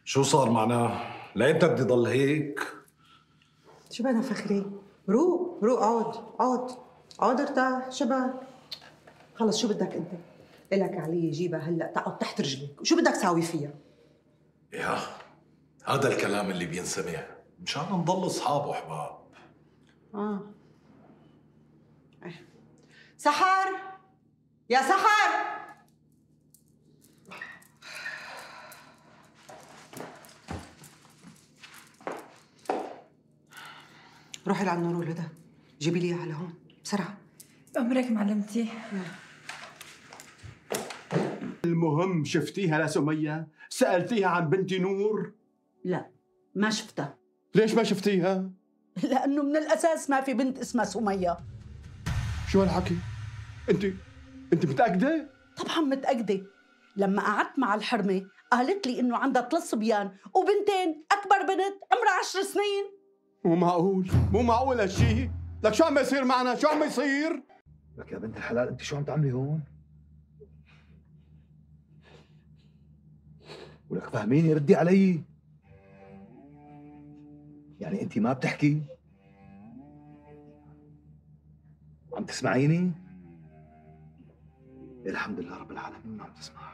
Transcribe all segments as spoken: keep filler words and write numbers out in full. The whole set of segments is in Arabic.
شو صار معناه؟ لأيمتى بدي ضل هيك؟ شو بدنا فخري؟ روق روق اقعد اقعد اقعد ارتاح. شو بدك؟ خلص شو بدك انت؟ الك علي جيبها هلا تقعد تحت رجلك، وشو بدك تساوي فيها؟ يا هذا الكلام اللي بينسمع مشان نضل اصحاب وحباب. اه سحر يا سحر، روحي لعند نور ولدها جيبي لي اياها لهون بسرعه. أمرك معلمتي. المهم شفتيها لسمية؟ سألتيها عن بنتي نور؟ لا ما شفتها. ليش ما شفتيها؟ لأنه من الأساس ما في بنت اسمها سمية. شو هالحكي؟ أنت أنت متأكدة؟ طبعا متأكدة. لما قعدت مع الحرمة قالت لي إنه عندها ثلاث صبيان وبنتين، أكبر بنت عمرها عشر سنين. مو معقول، مو معقول هالشيء. لك شو عم يصير معنا؟ شو عم يصير؟ لك يا بنت الحلال انت شو عم تعملي هون؟ ولك فهميني، ردي علي. يعني انت ما بتحكي؟ عم تسمعيني؟ الحمد لله رب العالمين عم تسمع.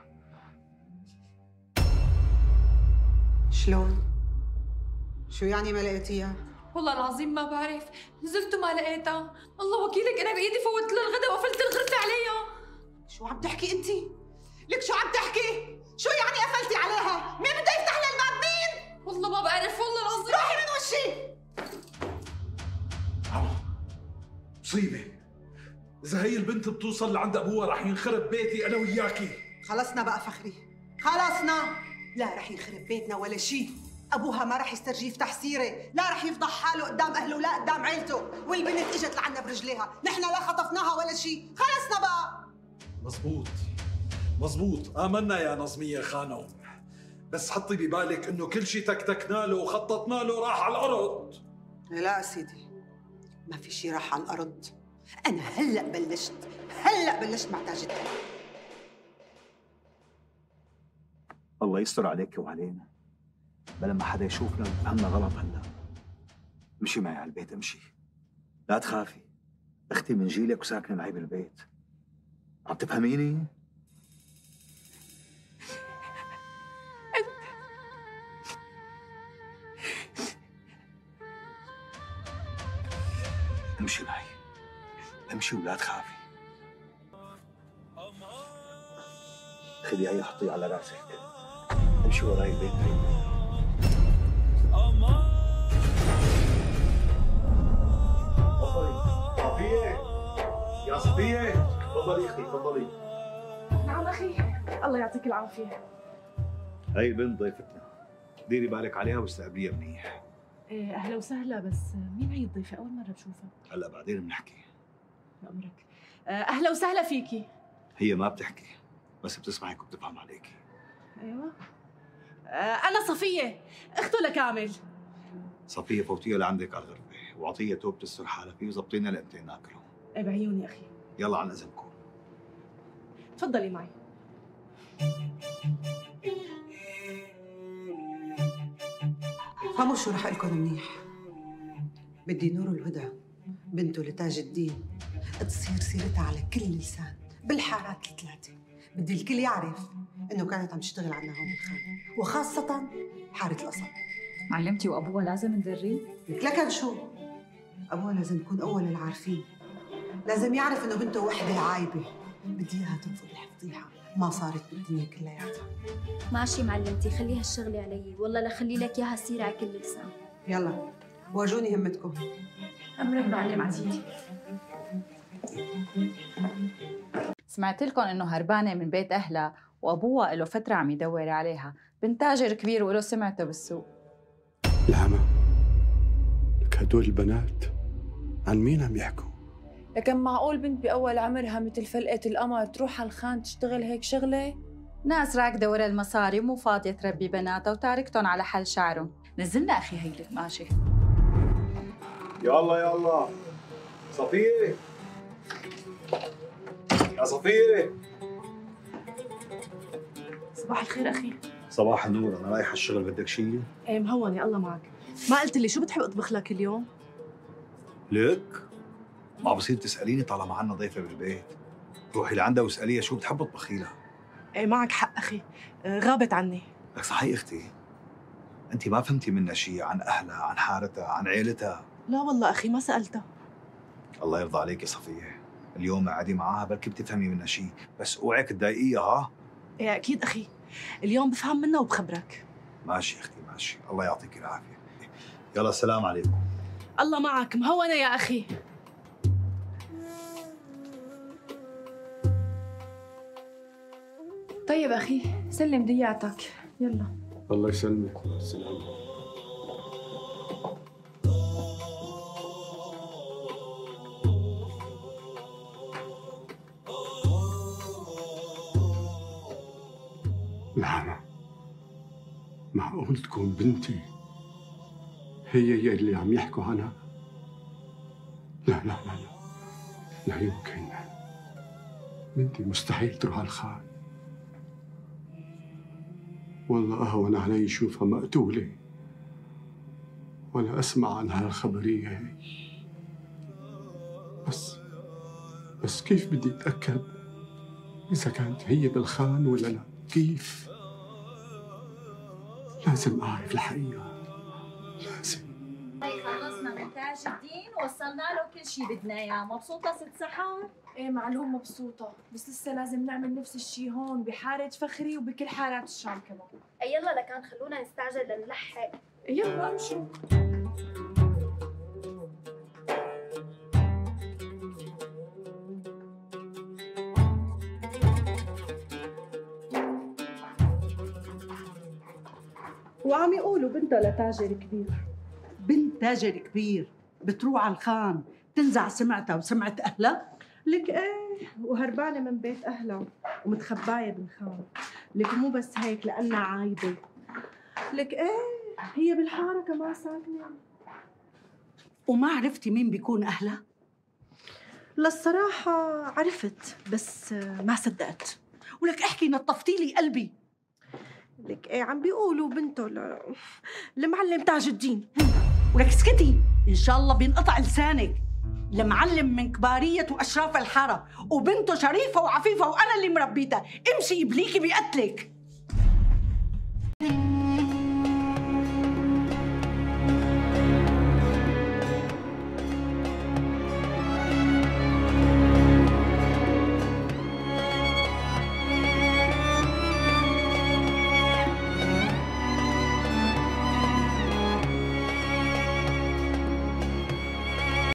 شلون؟ شو يعني ما لقيتيها؟ والله العظيم ما بعرف، نزلت وما لقيتها. الله وكيلك انا بايدي فوتت لها الغداء وقفلت الغرفه عليها. شو عم تحكي انت؟ لك شو عم تحكي؟ شو يعني قفلتي عليها؟ مين بده يفتح لها الباب؟ مين؟ والله ما بعرف والله العظيم. روحي من وشي. مصيبة، إذا هي البنت بتوصل لعند أبوها رح ينخرب بيتي أنا وياكي. خلصنا بقى فخري، خلصنا. لا رح ينخرب بيتنا ولا شيء. ابوها ما رح يسترجي يفتح سيره، لا رح يفضح حاله قدام اهله ولا قدام عيلته، والبنت اجت لعنا برجليها، نحن لا خطفناها ولا شيء. خلصنا بقى. مزبوط مزبوط، آمنا يا نظمية خانم، بس حطي ببالك إنه كل شيء تكتكنا له وخططنا له راح على الأرض. لا سيدي، ما في شيء راح على الارض. انا هلا بلشت هلا بلشت مع تاج الدين. الله يستر عليك وعلينا، بلا ما حدا يشوفنا ويفهمنا غلط. هلا امشي معي على البيت، امشي، لا تخافي. اختي من جيلك وساكنه معي بالبيت، عم تفهميني؟ امشي معي، امشي ولا تخافي. خذي هي حطيها على راسك، امشي وراي البيت. هي صفية، يا صفية تفضلي اختي تفضلي. نعم اخي، الله يعطيك العافيه. هي البنت ضيفتنا، ديري بالك عليها واستقبليها منيح. ايه اهلا وسهلا، بس مين هي الضيفه؟ اول مره بشوفها. هلا بعدين بنحكي. بأمرك. اهلا وسهلا فيكي. هي ما بتحكي بس بتسمعك وبتفهم عليكي. ايوه. انا صفيه اخته لكامل. صفية فوتيها لعندك على الغرفة واعطيها توب تستر حالها فيه وظبطينا لقمتين ناكلهم. ايه بعيوني اخي. يلا عن اذنكم. تفضلي معي. فهموا شو رح لكم منيح. بدي نور الهدى بنته لتاج الدين تصير سيرتها على كل لسان بالحارات الثلاثه. بدي الكل يعرف انه كانت عم تشتغل عنا هون بالخانه، وخاصه حاره القصب. معلمتي وابوها لازم ندريه؟ لكن شو؟ ابوها لازم يكون اول العارفين، لازم يعرف انه بنته وحده عايبه. بدي اياها تنفض الفضيحه ما صارت بالدنيا كلياتها. ماشي معلمتي، خلي هالشغله علي، والله لخلي لك اياها تصير على كل لسان. يلا ورجوني همتكم. امرك معلم عزيزتي. سمعت لكم انه هربانه من بيت اهلها وابوها له فتره عم يدور عليها، بنت تاجر كبير وله سمعته بالسوق. العمى، لك هدول البنات عن مين عم يحكوا؟ لكن معقول بنت باول عمرها مثل فلقه القمر تروح على الخان تشتغل هيك شغله؟ ناس راكده ورا المصاري ومو فاضيه تربي بناتها وتاركتهم على حل شعرهم. نزلنا اخي هي القماشه. يلا يلا صفية، يا صفية. صباح الخير اخي. صباح النور، انا رايح على الشغل، بدك شيء؟ ايه مهوني الله معك. ما قلت لي شو بتحب اطبخ لك اليوم؟ لك ما بصير تساليني طالما عنا ضيفه بالبيت. روحي لعندها واساليها شو بتحب تطبخي لها. ايه معك حق اخي، غابت عني. لك صحيح اختي، انت ما فهمتي منها شيء عن اهلها، عن حارتها، عن عيلتها. لا والله اخي ما سالتها. الله يرضى عليك يا صفيه، اليوم قعدي معاها بركي بتفهمي منها شيء، بس اوعك تضايقيها. ها؟ ايه اكيد اخي، اليوم بفهم منها وبخبرك. ماشي اختي ماشي، الله يعطيك العافيه. يلا السلام عليكم. الله معك، مهونة يا اخي. طيب اخي سلم ضيعتك، يلا. الله يسلمك. السلام. لا، معقول تكون بنتي هي هي اللي عم يحكوا عنها؟ لا لا لا لا لا يمكن. بنتي مستحيل تروح على الخان. والله أهون علي شوفها مقتولة ولا أسمع عنها الخبرية هي. بس بس كيف بدي أتأكد إذا كانت هي بالخان ولا لا؟ كيف؟ لازم أعرف الحقيقة، لازم. هي خلصنا من تاج الدين ووصلنا له كل شيء بدنا اياه. مبسوطة ست سحر؟ ايه معلوم مبسوطة، بس لسه لازم نعمل نفس الشيء هون بحارة فخري وبكل حارات الشام كمان. أي يلا لكان خلونا نستعجل لنلحق. يلا امشوا. وعم يقولوا بنتها لتاجر كبير. بنت تاجر كبير بتروح على الخان تنزع سمعتها وسمعة أهلها؟ لك ايه، وهربانة من بيت أهلها ومتخباية بالخان. لك مو بس هيك لأنها عايبة. لك ايه، هي بالحارة كمان ساكنة. وما عرفتي مين بيكون أهلها؟ للصراحة عرفت بس ما صدقت. ولك احكي نطفتي لي قلبي. لك ايه، عم بيقولوا بنته ل... المعلم تاج الدين. ولك اسكتي، إن شاء الله بينقطع لسانك. المعلم من كبارية وأشراف الحارة، وبنته شريفة وعفيفة وأنا اللي مربيتها. امشي يبليكي بقتلك.